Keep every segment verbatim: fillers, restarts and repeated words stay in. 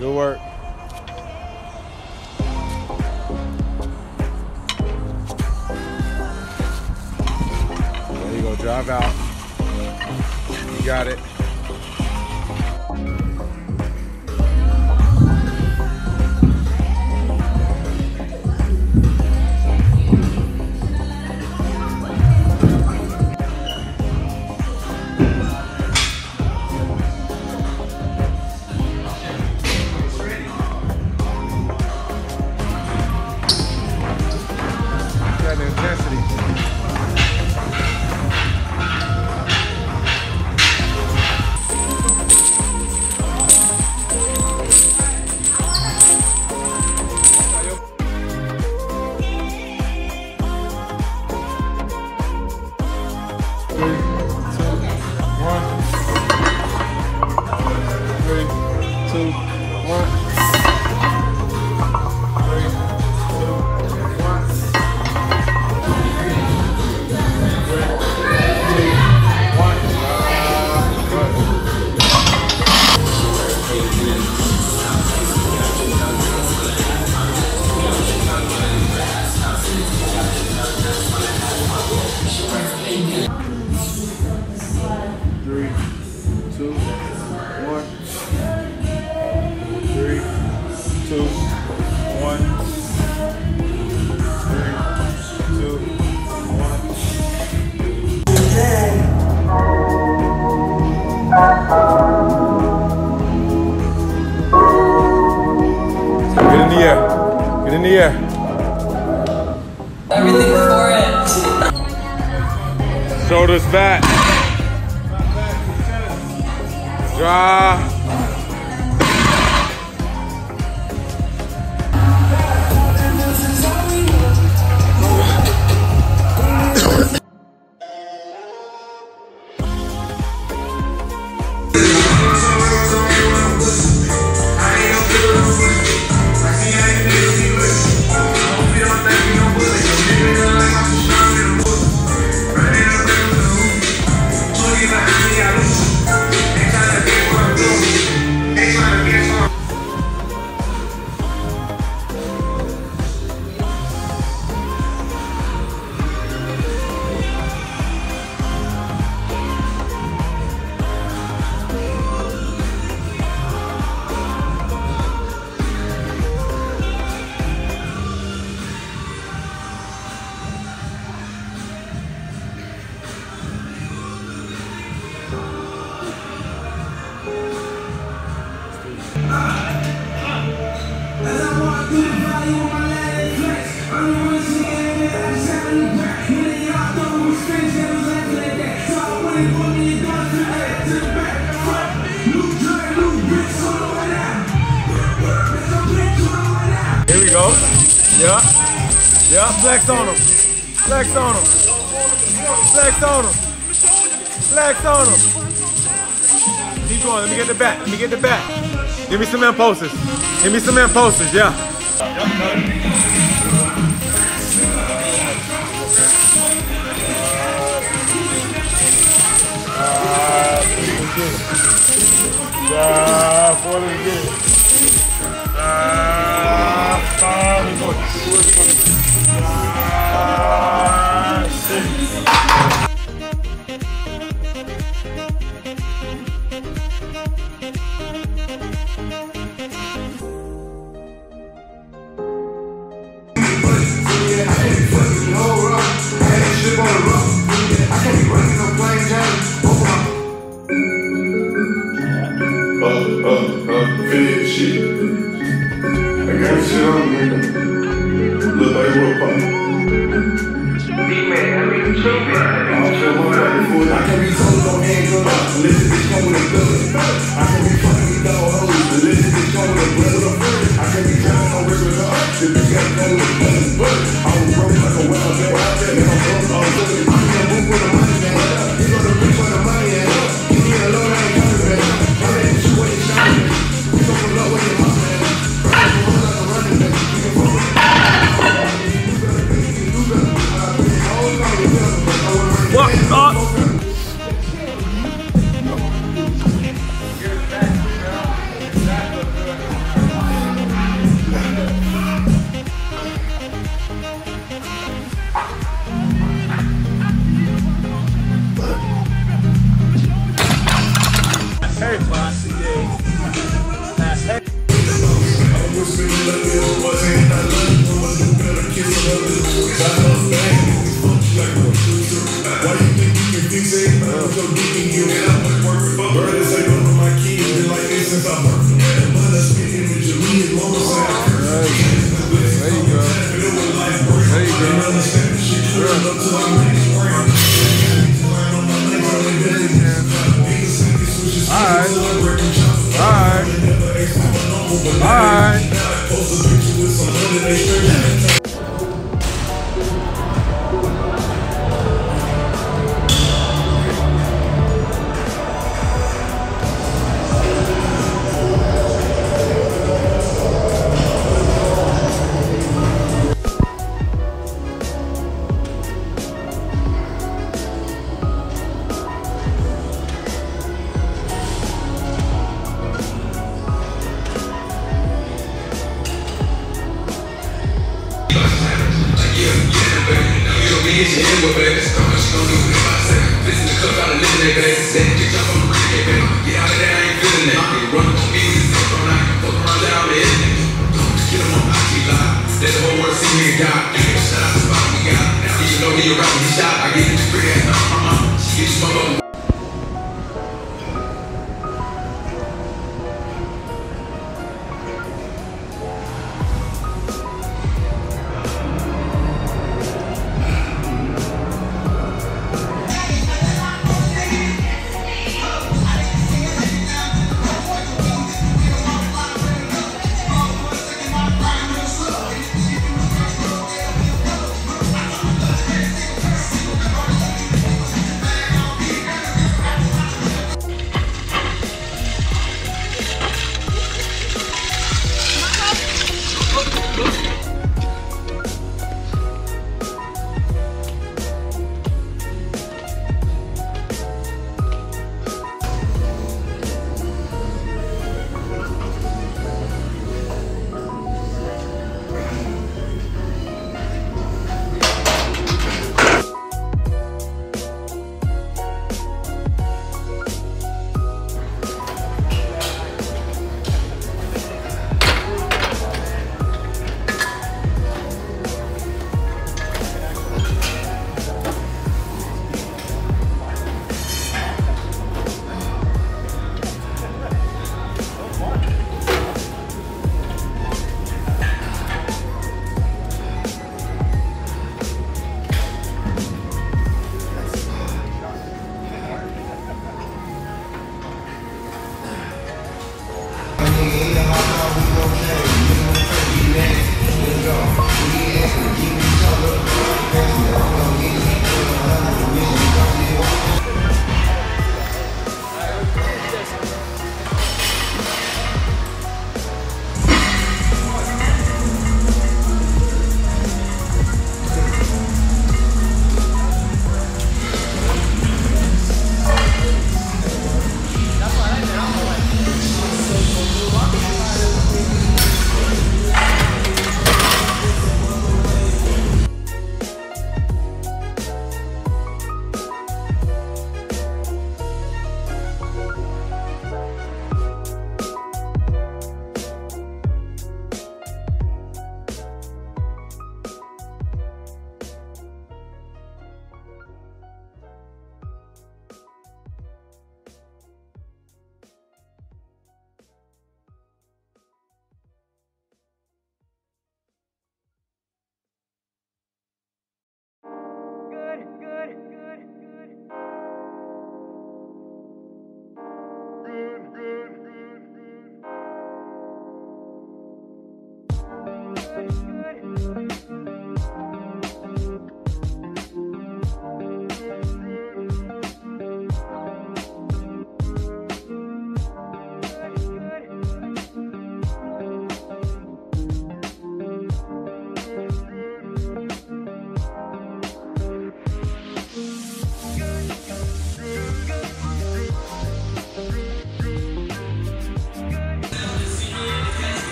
Good work. There you go, drive out. You got it. Get in the air. Everything before it. Shoulders back. Drive. Here we go. Yeah. Yeah. Flex on him. Flex on him. Flex on him. Flex on him. Keep going. Let me get the back. Let me get the back. Give me some impulses. Give me some impulses. Yeah. Ah, four to get it. Ah, five to go. Ah, six. Uh, uh, uh, fed shit. I got shit on me. Look like real pop. Big man, I mean, cheap man. I feel one right before I can be told on hands on up. Listen, bitch, come with a gun. I can be fucking these dog hoes. Listen, bitch, come with a brother of fur. I can be driving on regular up. The bitch got to go with a button. But I was broke like a wild man. And I'm broke all over. I'm gonna move with the money, man. You know the bitch for the money, and give me a low, I ain't coming, man. I'm ready to shoot it, shot it. We gon' pull up with your mom, man. I'm gonna run like a running, man. You can pull it. What? Stop. That's why I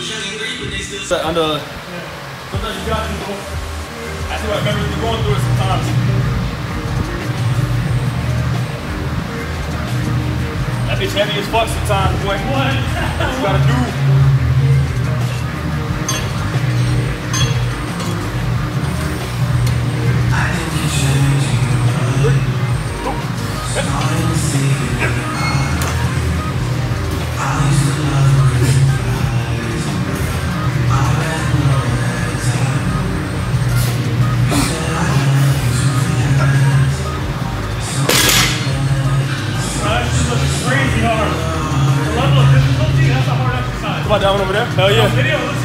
So under. Yeah. Sometimes you got to go. That's what I remember you going through it sometimes. That bitch heavy as fuck sometimes, boy. What? That's what you gotta do. Crazy hard. The level of difficulty, that's a hard exercise. Come on, down over there. Hell yeah. Video,